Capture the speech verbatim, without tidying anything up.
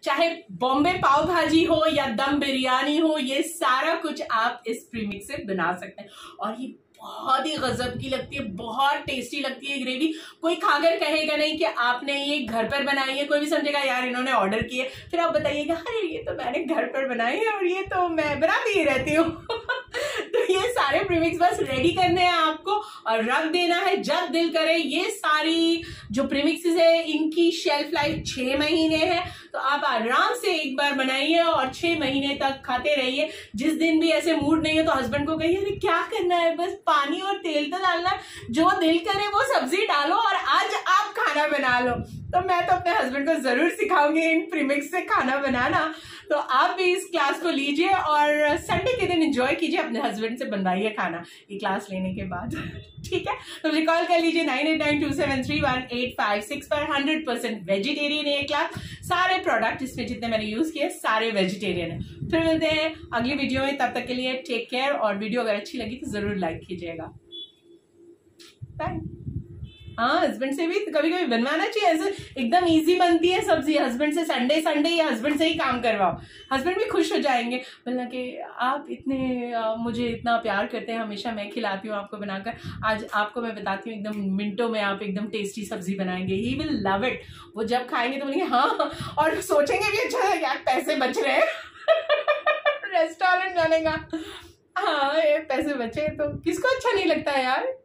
चाहे बॉम्बे पाव भाजी हो या दम बिरयानी हो, ये सारा कुछ आप इस प्रीमिक्स से बना सकते हैं। और ये बहुत ही गजब की लगती है, बहुत टेस्टी लगती है ग्रेवी। कोई खाकर कहेगा नहीं कि आपने ये घर पर बनाई है, कोई भी समझेगा यार इन्होंने ऑर्डर किए, फिर आप बताइएगा अरे ये तो मैंने घर पर बनाई है और ये तो मैं बनाती ही रहती हूँ। तो ये सारे प्रीमिक्स बस रेडी करने हैं आपको और रख देना है जब दिल करे। ये सारी जो प्रीमिक्सेस है इनकी शेल्फ लाइफ छह महीने है, तो आप आराम से एक बार बनाइए और छह महीने तक खाते रहिए। जिस दिन भी ऐसे मूड नहीं है तो हस्बैंड को कहिए अरे क्या करना है, बस पानी और तेल तो डालना है, जो दिल करे वो सब्जी डालो और आज आप खाना बना लो। तो मैं तो अपने हस्बैंड को जरूर सिखाऊंगी इन प्रीमिक्स से खाना बनाना। तो आप भी इस क्लास को लीजिए और संडे के दिन एंजॉय कीजिए, अपने हस्बैंड से बनवाइए खाना ये क्लास लेने के बाद। ठीक है, तो रिकॉल कर लीजिए nine eight nine two seven three one eight five six पर। हंड्रेड परसेंट वेजिटेरियन है ये क्लास, सारे प्रोडक्ट इसमें जितने मैंने यूज किए सारे वेजिटेरियन है। फिर मिलते हैं अगली वीडियो में, तब तक के लिए टेक केयर। और वीडियो अगर अच्छी लगी तो जरूर लाइक कीजिएगा। बाय। हाँ, हस्बैंड से भी कभी कभी बनवाना चाहिए, ऐसे एकदम इजी बनती है सब्जी। हस्बैंड से संडे संडे या हस्बैंड से ही काम करवाओ, हस्बैंड भी खुश हो जाएंगे, बोलना कि आप इतने आ, मुझे इतना प्यार करते हैं, हमेशा मैं खिलाती हूँ आपको बनाकर, आज आपको मैं बताती हूँ एकदम मिनटों में आप एकदम टेस्टी सब्जी बनाएंगे। He will love it. वो जब खाएंगे तो बोलेंगे हाँ, और सोचेंगे भी अच्छा यार पैसे बच रहे हैं रेस्टोरेंट जाने का। हाँ, ये पैसे बचे तो किसको अच्छा नहीं लगता है यार।